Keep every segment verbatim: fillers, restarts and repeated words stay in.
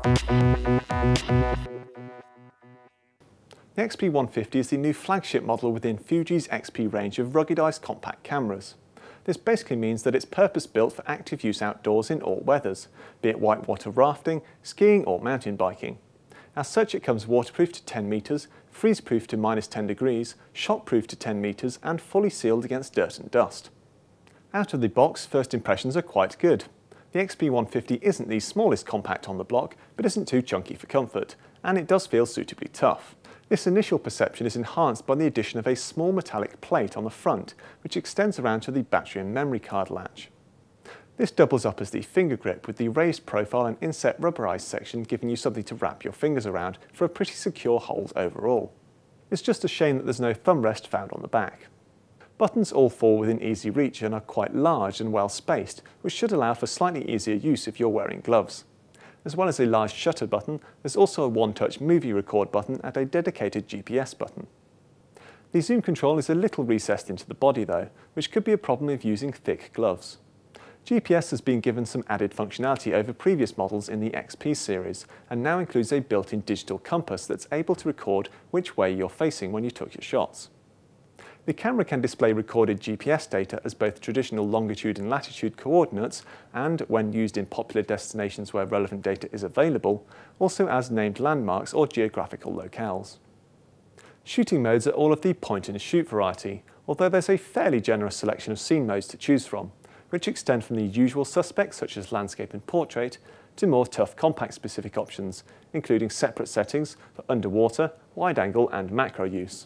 The X P one fifty is the new flagship model within Fuji's X P range of ruggedised compact cameras. This basically means that it's purpose-built for active use outdoors in all weathers, be it whitewater rafting, skiing or mountain biking. As such, it comes waterproof to ten metres, freeze-proof to minus ten degrees, shockproof to ten metres and fully sealed against dirt and dust. Out of the box, first impressions are quite good. The X P one fifty isn't the smallest compact on the block, but isn't too chunky for comfort, and it does feel suitably tough. This initial perception is enhanced by the addition of a small metallic plate on the front, which extends around to the battery and memory card latch. This doubles up as the finger grip, with the raised profile and inset rubberized section giving you something to wrap your fingers around for a pretty secure hold overall. It's just a shame that there's no thumb rest found on the back. Buttons all fall within easy reach and are quite large and well spaced, which should allow for slightly easier use if you're wearing gloves. As well as a large shutter button, there's also a one-touch movie record button and a dedicated G P S button. The zoom control is a little recessed into the body though, which could be a problem if using thick gloves. G P S has been given some added functionality over previous models in the X P series, and now includes a built-in digital compass that's able to record which way you're facing when you took your shots. The camera can display recorded G P S data as both traditional longitude and latitude coordinates and, when used in popular destinations where relevant data is available, also as named landmarks or geographical locales. Shooting modes are all of the point and shoot variety, although there's a fairly generous selection of scene modes to choose from, which extend from the usual suspects such as landscape and portrait to more tough compact specific options, including separate settings for underwater, wide angle and macro use.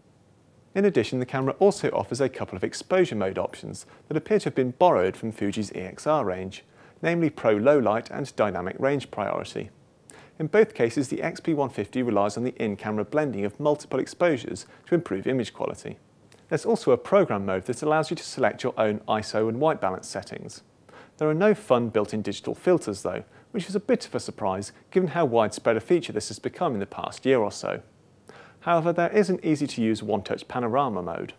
In addition, the camera also offers a couple of exposure mode options that appear to have been borrowed from Fuji's E X R range, namely Pro Low Light and Dynamic Range Priority. In both cases, the X P one fifty relies on the in-camera blending of multiple exposures to improve image quality. There's also a program mode that allows you to select your own I S O and white balance settings. There are no fun built-in digital filters though, which is a bit of a surprise given how widespread a feature this has become in the past year or so. However, there is an easy-to-use one-touch panorama mode.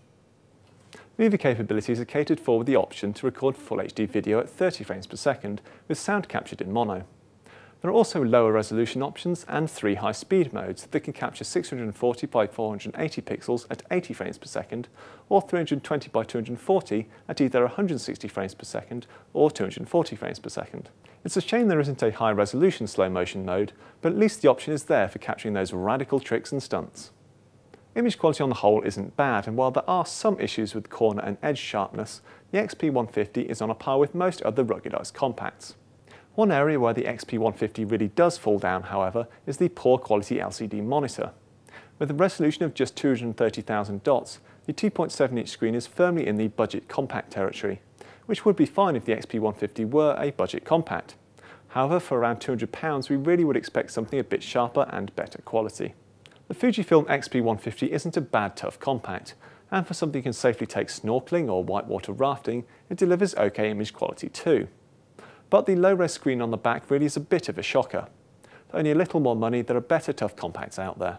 Movie capabilities are catered for with the option to record Full H D video at thirty frames per second with sound captured in mono. There are also lower resolution options and three high-speed modes that can capture six hundred forty by four hundred eighty pixels at eighty frames per second or three hundred twenty by two hundred forty at either one hundred sixty frames per second or two hundred forty frames per second. It's a shame there isn't a high-resolution slow-motion mode, but at least the option is there for capturing those radical tricks and stunts. Image quality on the whole isn't bad, and while there are some issues with corner and edge sharpness, the X P one fifty is on a par with most other ruggedized compacts. One area where the X P one fifty really does fall down, however, is the poor quality L C D monitor. With a resolution of just two hundred thirty thousand dots, the two point seven inch screen is firmly in the budget compact territory, which would be fine if the X P one fifty were a budget compact. However, for around two hundred pounds, we really would expect something a bit sharper and better quality. The Fujifilm X P one fifty isn't a bad tough compact, and for something you can safely take snorkeling or whitewater rafting, it delivers okay image quality too. But the low-res screen on the back really is a bit of a shocker. For only a little more money, there are better tough compacts out there.